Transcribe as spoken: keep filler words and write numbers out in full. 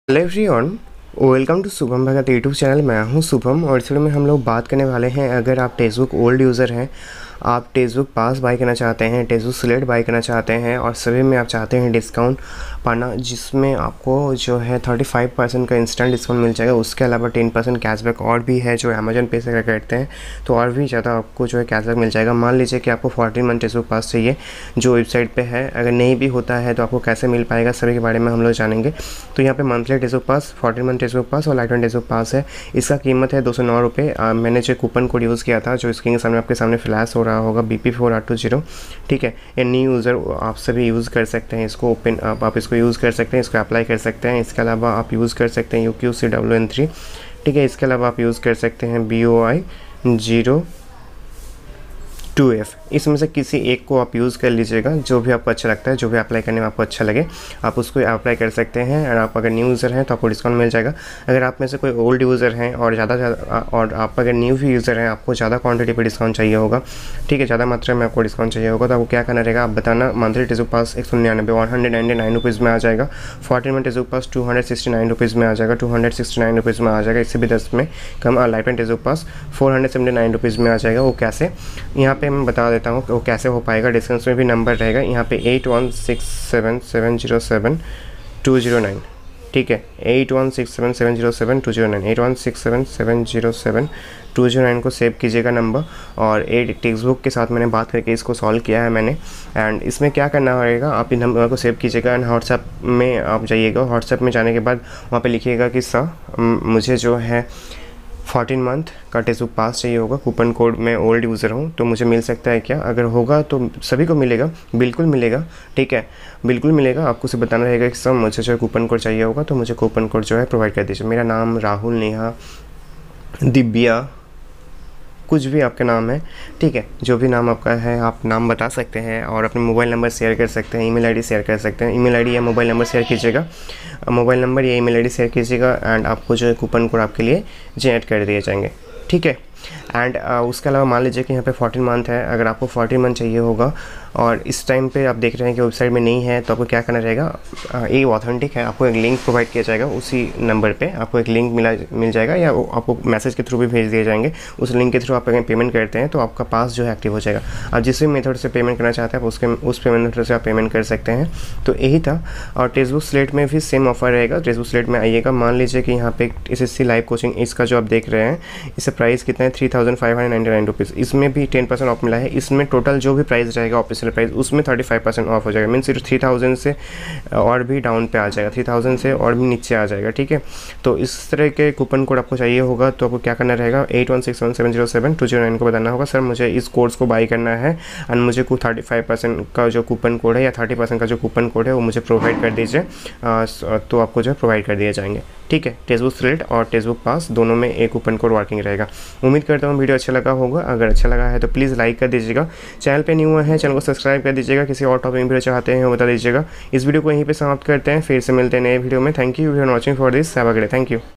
Hello everyone, welcome to Shubham Bhagat YouTube channel. मैं हूं शुभम और इस वीडियो में हम लोग बात करने वाले हैं, अगर आप टेक्स्टबुक ओल्ड यूज़र हैं, आप टेक्स्टबुक पास बाय करना चाहते हैं, टेक्स्टबुक स्लेट बाय करना चाहते हैं और सभी में आप चाहते हैं डिस्काउंट पाना, जिसमें आपको जो है थर्टी फाइव परसेंट का इंस्टेंट डिस्काउंट मिल जाएगा। उसके अलावा टेन परसेंट कैशबैक और भी है जो अमेजन पे से करते हैं, तो और भी ज़्यादा आपको जो है कैशबैक मिल जाएगा। मान लीजिए कि आपको फोर्टीन मंथ टेक्स्टबुक पास चाहिए जो वेबसाइट पे है, अगर नहीं भी होता है तो आपको कैसे मिल पाएगा, सभी के बारे में हम लोग जानेंगे। तो यहाँ पे monthly textbook pass, fourteen month textbook pass और लाइफ टाइम टेक्स्टबुक पास है। इसका कीमत है दो सौ नौ रुपये। मैंने जो कूपन कोड यूज़ किया था, जो स्क्रीन के सामने आपके सामने फ्लैश हो रहा होगा, बी पी फोर आठ टू जीरो, ठीक है। ये न्यू यूज़र आप सभी यूज़ कर सकते हैं, इसको ओपन आप, आप इसको यूज़ कर सकते हैं, इसको अप्लाई कर सकते हैं। इसके अलावा आप यूज़ कर सकते हैं U Q C W N three, ठीक है। इसके अलावा आप यूज़ कर सकते हैं B O I zero two F. इसमें से किसी एक को आप यूज़ कर लीजिएगा, जो भी आपको अच्छा लगता है, जो भी अप्लाई करने में आपको अच्छा लगे आप उसको अप्लाई कर सकते हैं। और आप अगर न्यू यूज़र हैं तो आपको डिस्काउंट मिल जाएगा। अगर आप में से कोई ओल्ड यूज़र हैं और ज़्यादा ज़्यादा और आप अगर न्यू भी यूज़र हैं, आपको ज़्यादा क्वांटिटी पे डिस्काउंट चाहिए होगा, ठीक है, ज़्यादा मात्रा में आपको डिस्काउंट चाहिए होगा, तो आपको क्या करना रहेगा, आप बताना। मंथली टेक्स्टबुक पास एक सौ निन्यानवे one hundred ninety nine rupees में आ जाएगा। Fourteen month textbook pass two hundred sixty nine rupees में आ जाएगा, two hundred sixty nine rupees में आ जाएगा। इससे भी दस में कम। Life time textbook pass four hundred seventy nine rupees में आ जाएगा। वो कैसे, यहाँ पे मैं बता देता हूँ वो कैसे हो पाएगा। डिस्क्रिप्शन में भी नंबर रहेगा, यहाँ पे eight one six seven seven zero seven two zero nine, ठीक है। Eight one six seven seven zero seven two zero nine, eight one six seven seven zero seven two zero nine को save कीजिएगा number. और एक textbook के साथ मैंने बात करके इसको सॉल्व किया है मैंने। एंड इसमें क्या करना होगा, आप इन नंबर को सेव कीजिएगा एंड व्हाट्सएप में आप जाइएगा। व्हाट्सएप में जाने के बाद वहाँ पे लिखिएगा कि सर मुझे जो है फोर्टीन मंथ का टेक्स्टबुक पास चाहिए होगा, कूपन कोड में ओल्ड यूज़र हूँ तो मुझे मिल सकता है क्या। अगर होगा तो सभी को मिलेगा, बिल्कुल मिलेगा, ठीक है, बिल्कुल मिलेगा। आपको सिर्फ बताना रहेगा कि सर मुझे जो है कूपन कोड चाहिए होगा, तो मुझे कूपन कोड जो है प्रोवाइड कर दीजिए। मेरा नाम राहुल, नेहा, दिव्या, कुछ भी आपका नाम है, ठीक है, जो भी नाम आपका है आप नाम बता सकते हैं और अपने मोबाइल नंबर शेयर कर सकते हैं, ईमेल आईडी शेयर कर सकते हैं। ईमेल आईडी या मोबाइल नंबर शेयर कीजिएगा, मोबाइल नंबर या ईमेल आईडी शेयर कीजिएगा एंड आपको जो है कूपन कोड आपके लिए जनरेट कर दिए जाएंगे, ठीक है। एंड uh, उसके अलावा मान लीजिए कि यहाँ पे फोर्टीन मंथ है, अगर आपको फोर्टीन मंथ चाहिए होगा और इस टाइम पे आप देख रहे हैं कि वेबसाइट में नहीं है, तो आपको क्या करना रहेगा, ये ऑथेंटिक है, आपको एक लिंक प्रोवाइड किया जाएगा। उसी नंबर पे आपको एक लिंक मिला मिल जाएगा या आपको मैसेज के थ्रू भी भेज दिए जाएंगे। उस लिंक के थ्रू आप अगर पेमेंट करते हैं तो आपका पास जो है एक्टिव हो जाएगा। आप जिस भी मेथड से पेमेंट करना चाहते हैं उसके उस पेमेंट मेथड से आप पेमेंट कर सकते हैं। तो यही था। और टेक्स्टबुक स्लेट में भी सेम ऑफर रहेगा। टेक्स्टबुक स्लेट में आइएगा, मान लीजिए कि यहाँ पे S S C live coaching, इसका जो आप देख रहे हैं, इसका प्राइस कितना है, three thousand five hundred ninety nine rupees. इसमें भी टेन परसेंट ऑफ मिला है। इसमें टोटल जो भी प्राइस रहेगा ऑफिशियल प्राइस, उसमें थर्टी फाइव परसेंट ऑफ हो जाएगा। मीन सिर्फ थ्री थाउजेंड से और भी डाउन पे आ जाएगा, थ्री थाउजेंड से और भी नीचे आ जाएगा, ठीक है। तो इस तरह के कूपन कोड आपको चाहिए होगा तो आपको क्या करना रहेगा, eight one six seven seven zero seven two zero nine को बताना होगा, सर मुझे इस कोर्स को बाई करना है एंड मुझे को थर्टी फाइव परसेंट का जो कूपन कोड है या थर्टी परसेंट का जो कूपन कोड है वो मुझे प्रोवाइड कर दीजिए, तो आपको जो है प्रोवाइड कर दिए जाएंगे, ठीक है। टेक्स्टबुक स्लेट और टेक्स्टबुक पास दोनों में एक कूपन कोड वर्किंग रहेगा। उम्मीद करता हूँ वीडियो अच्छा लगा होगा। अगर अच्छा लगा है तो प्लीज़ लाइक कर दीजिएगा। चैनल पे न्यू है, चैनल को सब्सक्राइब कर दीजिएगा। किसी और टॉपिक वीडियो चाहते हैं वो बता दीजिएगा। इस वीडियो को यहीं पे समाप्त करते हैं, फिर से मिलते हैं नए वीडियो में। Thank you for watching for this, have a great day, thank you.